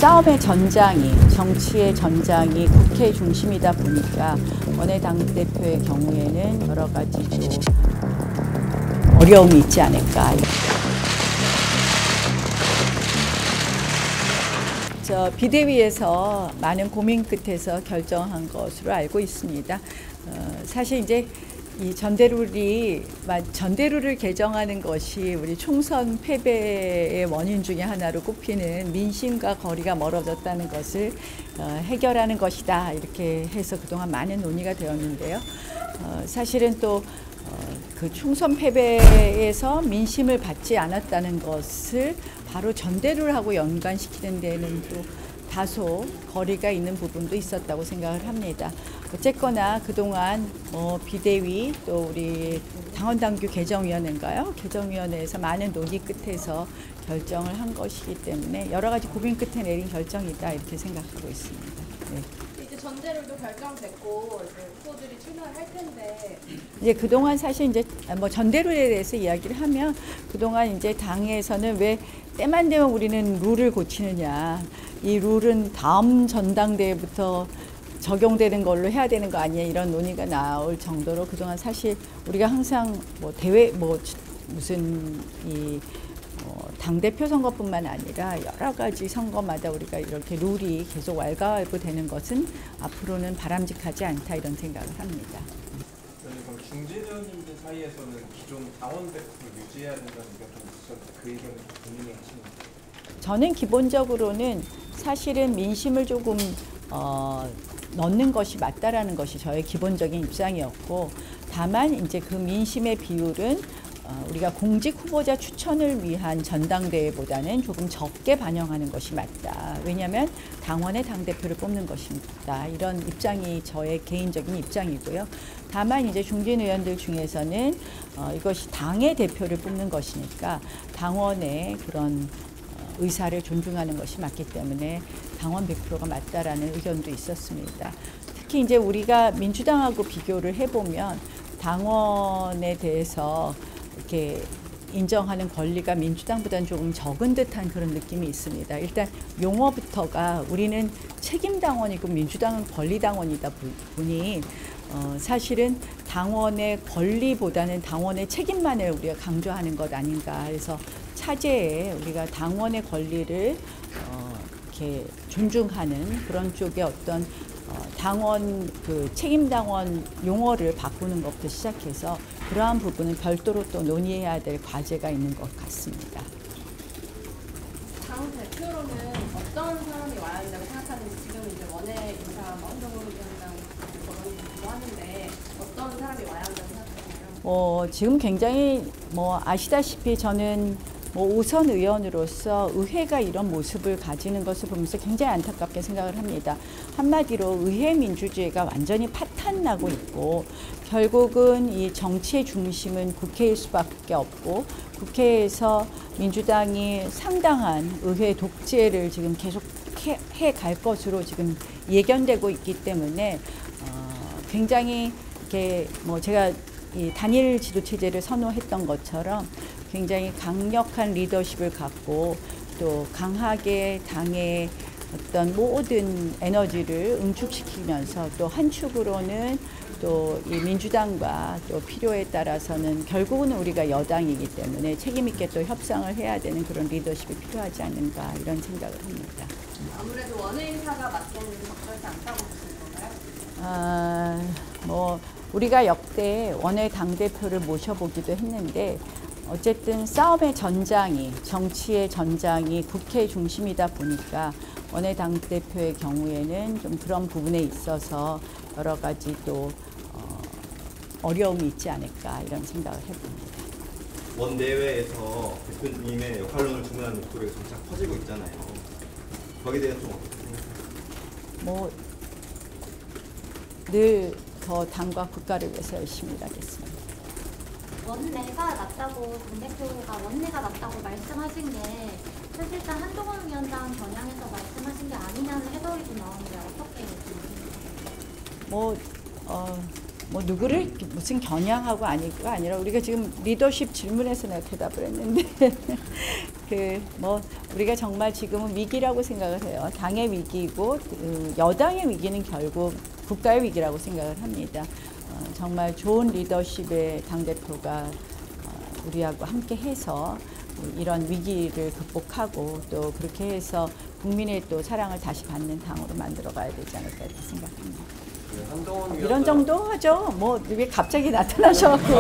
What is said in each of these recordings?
싸움의 전장이, 정치의 전장이 국회 중심이다 보니까 원외 당대표의 경우에는 여러 가지 또 어려움이 있지 않을까. 비대위에서 많은 고민 끝에서 결정한 것으로 알고 있습니다. 사실 이제 이 전대룰을 개정하는 것이 우리 총선 패배의 원인 중에 하나로 꼽히는 민심과 거리가 멀어졌다는 것을 해결하는 것이다, 이렇게 해서 그동안 많은 논의가 되었는데요. 사실은 또 그 총선 패배에서 민심을 받지 않았다는 것을 바로 전대룰하고 연관시키는 데는 또 다소 거리가 있는 부분도 있었다고 생각을 합니다. 어쨌거나 그동안 비대위 또 우리 당원당규 개정위원회인가요? 개정위원회에서 많은 논의 끝에서 결정을 한 것이기 때문에 여러 가지 고민 끝에 내린 결정이다, 이렇게 생각하고 있습니다. 네. 이제 전대룰도 결정됐고 이제 후보들이 출마를 할 텐데 이제 그동안 사실 이제 전대룰에 대해서 이야기를 하면 그동안 이제 당에서는 왜 때만 되면 우리는 룰을 고치느냐, 이 룰은 다음 전당대회부터 적용되는 걸로 해야 되는 거 아니냐, 이런 논의가 나올 정도로 그동안 사실 우리가 항상 당대표 선거뿐만 아니라 여러 가지 선거마다 우리가 이렇게 룰이 계속 왈가왈부되는 것은 앞으로는 바람직하지 않다, 이런 생각을 합니다. 그럼 중진 의원님들 사이에서는 기존 당원 배분을 유지해야 된다는 의견 좀 있었는데 그 의견을 좀 동의하시는가요? 저는 기본적으로는 사실은 민심을 조금 넣는 것이 맞다라는 것이 저의 기본적인 입장이었고, 다만 이제 그 민심의 비율은 우리가 공직 후보자 추천을 위한 전당대회보다는 조금 적게 반영하는 것이 맞다. 왜냐하면 당원의 당대표를 뽑는 것입니다. 이런 입장이 저의 개인적인 입장이고요. 다만 이제 중진 의원들 중에서는 이것이 당의 대표를 뽑는 것이니까 당원의 그런 의사를 존중하는 것이 맞기 때문에 당원 100%가 맞다라는 의견도 있었습니다. 특히 이제 우리가 민주당하고 비교를 해보면 당원에 대해서 이렇게 인정하는 권리가 민주당보다는 조금 적은 듯한 그런 느낌이 있습니다. 일단 용어부터가 우리는 책임당원이고 민주당은 권리당원이다 보니 사실은 당원의 권리보다는 당원의 책임만을 우리가 강조하는 것 아닌가 해서 차제에 우리가 당원의 권리를 이렇게 존중하는 그런 쪽의 어떤 당원 책임당원 용어를 바꾸는 것부터 시작해서 그러한 부분은 별도로 또 논의해야 될 과제가 있는 것 같습니다. 당 대표로는 어떤 사람이 와야 한다고 생각하는지, 지금 이제 원외 인사 한동훈 위원장 거론이기도 하는데 어떤 사람이 와야 한다고 생각하세요? 지금 굉장히 아시다시피 저는 오선 의원으로서 의회가 이런 모습을 가지는 것을 보면서 굉장히 안타깝게 생각을 합니다. 한마디로 의회 민주주의가 완전히 파탄나고 있고, 결국은 이 정치의 중심은 국회일 수밖에 없고, 국회에서 민주당이 상당한 의회 독재를 지금 계속 해갈 것으로 지금 예견되고 있기 때문에 굉장히 이렇게 제가 이 단일 지도 체제를 선호했던 것처럼 굉장히 강력한 리더십을 갖고 또 강하게 당의 어떤 모든 에너지를 응축시키면서 또 한 축으로는 또 이 민주당과 또 필요에 따라서는 결국은 우리가 여당이기 때문에 책임 있게 또 협상을 해야 되는 그런 리더십이 필요하지 않는가, 이런 생각을 합니다. 아무래도 원외 인사가 맡기는 적절치 않다고 보시는 건가요? 우리가 역대 원외 당대표를 모셔보기도 했는데 어쨌든 싸움의 전장이, 정치의 전장이 국회 중심이다 보니까 원외 당대표의 경우에는 좀 그런 부분에 있어서 여러 가지 또 어려움이 있지 않을까, 이런 생각을 해봅니다. 원내외에서 대표님의 역할론을 주문하는 목소리가 점차 커지고 있잖아요. 거기에 대해서 좀 어떻게 생각하세요? 늘 더 당과 국가를 위해서 열심히 일하겠습니다. 원내가 낫다고, 당대표가 원내가 낫다고 말씀하신 게 사실상 한동훈 위원장 겨냥해서 말씀하신 게 아니냐는 해석이 좀 나오는데 어떻게 보세요? 뭐 누구를 무슨 겨냥하고 아니가 아니라 우리가 지금 리더십 질문에서 내가 대답을 했는데 그 뭐 우리가 정말 지금은 위기라고 생각을 해요. 당의 위기고 여당의 위기는 결국 국가의 위기라고 생각을 합니다. 정말 좋은 리더십의 당대표가 우리하고 함께 해서 이런 위기를 극복하고 또 그렇게 해서 국민의 또 사랑을 다시 받는 당으로 만들어 가야 되지 않을까 이렇게 생각합니다. 한동훈 이런 정도 하죠. 뭐 왜 갑자기 나타나셔갖고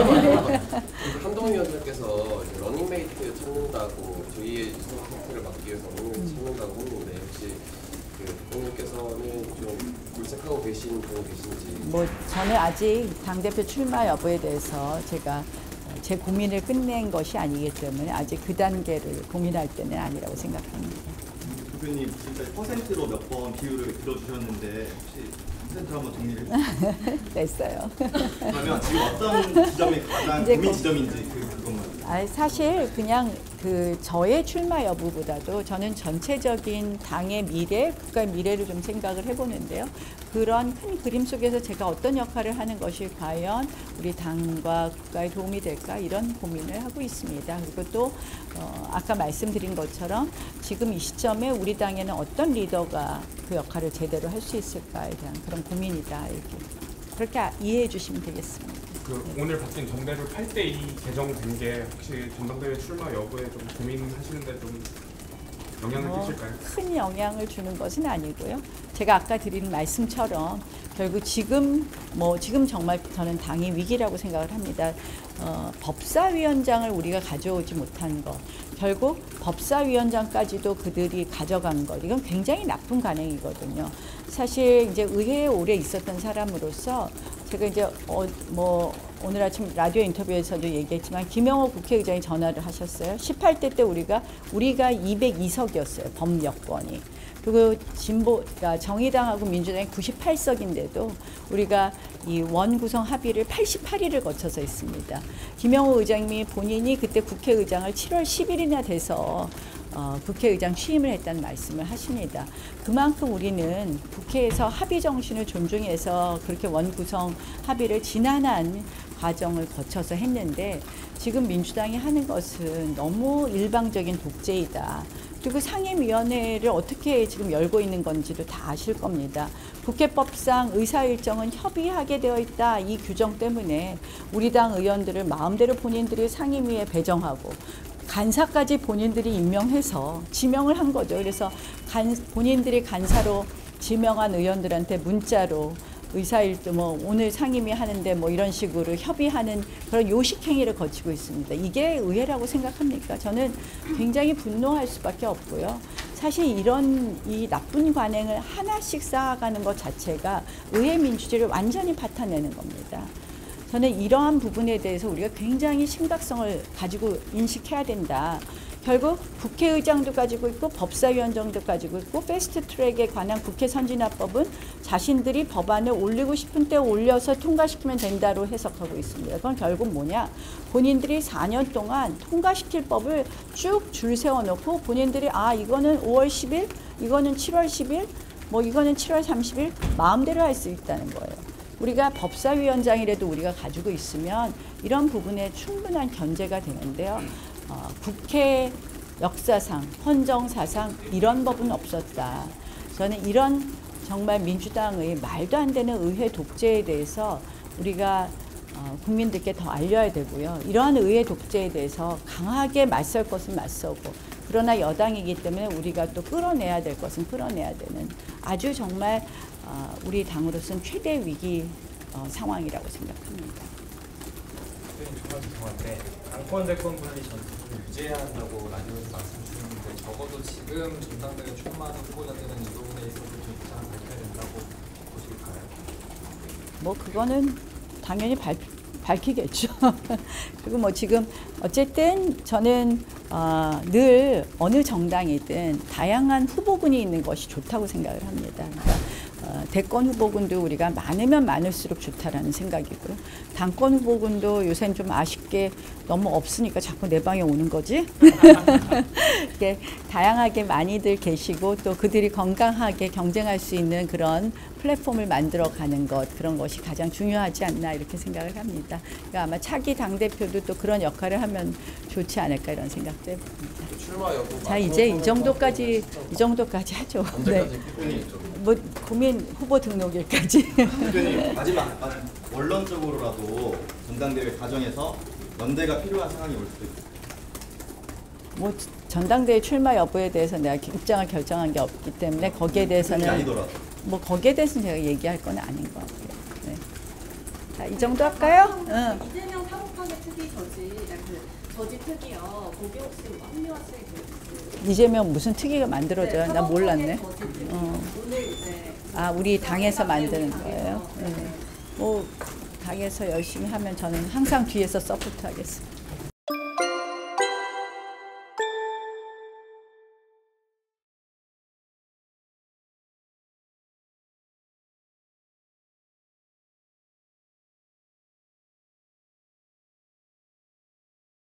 한동훈 위원장께서 러닝메이트 찾는다고 저희의 선택을 막기 위해서 러닝메이트 찾는다고 했는데 혹시 그 대통령께서는 좀 물색하고 계신 분 계신지? 뭐 저는 아직 당대표 출마 여부에 대해서 제가 제 고민을 끝낸 것이 아니기 때문에 아직 그 단계를 고민할 때는 아니라고 생각합니다. 대표님 지금까지 퍼센트로 몇 번 비율을 들어주셨는데 혹시 퍼센트 한번 정리를 해주세요. 됐어요. 그러면 지금 어떤 지점이 가장 이제 고민 지점인지 그것만. 사실 그냥 그 저의 출마 여부보다도 저는 전체적인 당의 미래, 국가의 미래를 좀 생각을 해보는데요. 그런 큰 그림 속에서 제가 어떤 역할을 하는 것이 과연 우리 당과 국가에 도움이 될까 이런 고민을 하고 있습니다. 그리고 또 아까 말씀드린 것처럼 지금 이 시점에 우리 당에는 어떤 리더가 그 역할을 제대로 할 수 있을까에 대한 그런 고민이다 이렇게 그렇게 이해해 주시면 되겠습니다. 그 오늘 바뀐 정대로 8대2 개정된 게 혹시 전당대회 출마 여부에 좀 고민하시는데 좀 영향을 끼칠까요? 큰 영향을 주는 것은 아니고요. 제가 아까 드린 말씀처럼 결국 지금 정말 저는 당의 위기라고 생각을 합니다. 법사위원장을 우리가 가져오지 못한 것, 결국 법사위원장까지도 그들이 가져간 것, 이건 굉장히 나쁜 관행이거든요. 사실 이제 의회에 오래 있었던 사람으로서 제가 이제 오늘 아침 라디오 인터뷰에서도 얘기했지만 김영호 국회의장이 전화를 하셨어요. 18대 때 우리가 202석이었어요. 범여권이. 그리고 그러니까 정의당하고 민주당이 98석인데도 우리가 이 원구성 합의를 88일을 거쳐서 했습니다. 김영호 의장님이 본인이 그때 국회의장을 7월 10일이나 돼서 국회의장 취임을 했다는 말씀을 하십니다. 그만큼 우리는 국회에서 합의 정신을 존중해서 그렇게 원구성 합의를 지난한 과정을 거쳐서 했는데 지금 민주당이 하는 것은 너무 일방적인 독재이다. 그리고 상임위원회를 어떻게 지금 열고 있는 건지도 다 아실 겁니다. 국회법상 의사일정은 협의하게 되어 있다. 이 규정 때문에 우리 당 의원들을 마음대로 본인들이 상임위에 배정하고 간사까지 본인들이 임명해서 지명을 한 거죠. 그래서 본인들이 간사로 지명한 의원들한테 문자로 의사일정 오늘 상임위 하는데 이런 식으로 협의하는 그런 요식 행위를 거치고 있습니다. 이게 의회라고 생각합니까? 저는 굉장히 분노할 수밖에 없고요. 사실 이 나쁜 관행을 하나씩 쌓아가는 것 자체가 의회 민주주의를 완전히 파탄내는 겁니다. 저는 이러한 부분에 대해서 우리가 굉장히 심각성을 가지고 인식해야 된다. 결국 국회의장도 가지고 있고 법사위원장도 가지고 있고 패스트트랙에 관한 국회 선진화법은 자신들이 법안을 올리고 싶은 때 올려서 통과시키면 된다로 해석하고 있습니다. 그건 결국 뭐냐? 본인들이 4년 동안 통과시킬 법을 쭉 줄 세워놓고 본인들이 이거는 5월 10일, 이거는 7월 10일, 이거는 7월 30일 마음대로 할 수 있다는 거예요. 우리가 법사위원장이라도 우리가 가지고 있으면 이런 부분에 충분한 견제가 되는데요. 국회 역사상, 헌정사상 이런 법은 없었다. 저는 이런 정말 민주당의 말도 안 되는 의회 독재에 대해서 우리가 국민들께 더 알려야 되고요. 이러한 의회 독재에 대해서 강하게 맞설 것은 맞서고 그러나 여당이기 때문에 우리가 또 끌어내야 될 것은 끌어내야 되는 아주 정말 우리 당으로서는 최대 위기 상황이라고 생각합니다. 정말 죄송한데 당권 대권 분리 전투를 유지해야 한다고 라디오에서 말씀 주셨는데 적어도 지금 전당대회 출마하는 후보자들은 이 부분에 있어서 좀 입장을 밝혀야 된다고 보실까요? 그거는 당연히 밝히겠죠. 그리고 지금 어쨌든 저는 늘 어느 정당이든 다양한 후보군이 있는 것이 좋다고 생각을 합니다. 그러니까 대권 후보군도 우리가 많으면 많을수록 좋다라는 생각이고요. 당권 후보군도 요새는 좀 아쉽게 너무 없으니까 자꾸 내 방에 오는 거지. 이렇게 다양하게 많이들 계시고 또 그들이 건강하게 경쟁할 수 있는 그런 플랫폼을 만들어가는 것, 그런 것이 가장 중요하지 않나 이렇게 생각을 합니다. 그러니까 아마 차기 당대표도 또 그런 역할을 하면 좋지 않을까 이런 생각도 해봅니다. 출마 여부. 자, 이제 이 정도까지 하죠. 네. 언제까지 고민이 있죠? 뭐 고민 후보 등록일까지. 대표님 마지막 원론적으로라도 전당대회 과정에서 연대가 필요한 상황이 올 수도 있어요. 뭐 전당대회 출마 여부에 대해서 내가 입장을 결정한 게 없기 때문에 거기에 대해서는 아니더라도. 뭐 거기에 대해서는 제가 얘기할 건 아닌 것 같고요. 네. 자, 이 정도 할까요? 응. 이재명 탈옥하게 특위 저지 특위요. 거기 혹시 뭐 합류하실 계획? 이재명 무슨 특위가 만들어져요? 나 몰랐네. 오늘 이제 아, 우리 당에서 만드는 거예요? 네. 뭐 당에서 열심히 하면 저는 항상 뒤에서 서포트하겠습니다.